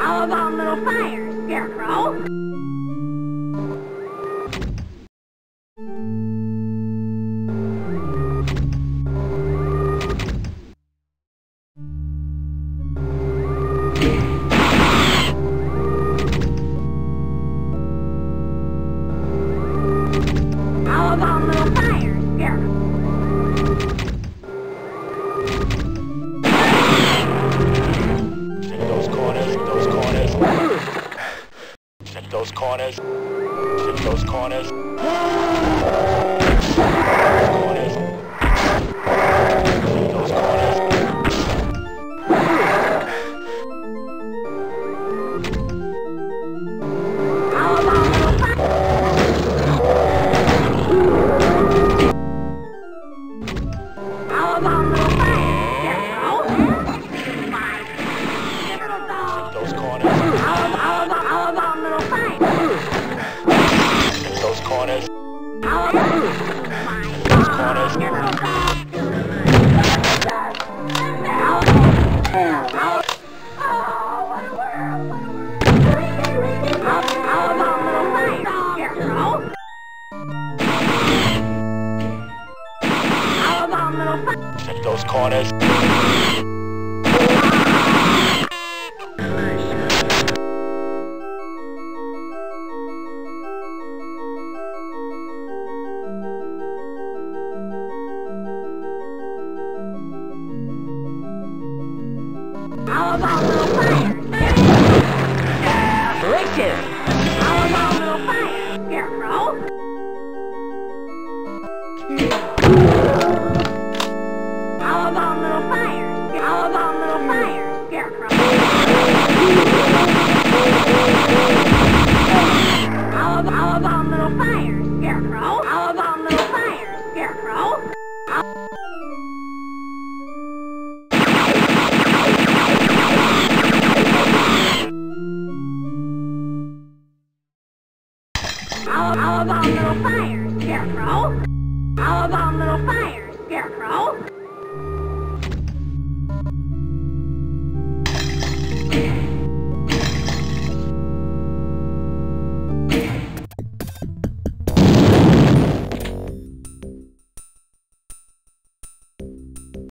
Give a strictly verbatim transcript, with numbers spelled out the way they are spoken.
How about a little fire, Scarecrow? How about a little fire, Scarecrow? Those corners, those corners. Check those corners. Check those corners. Corners. Check those corners. How about a little fire? How about a little fire, Scarecrow? My little dog. Those corners. How about, how about, how about a little fire? Check those corners. How about my Corners. little dog? How, how, oh, what a world, what a world. How, how about a little fire, Scarecrow? How about a little fire? Check those corners. How about a little fire? Wicked! How about a little fire, Scarecrow? How about a little fire? How about a little fire, Scarecrow?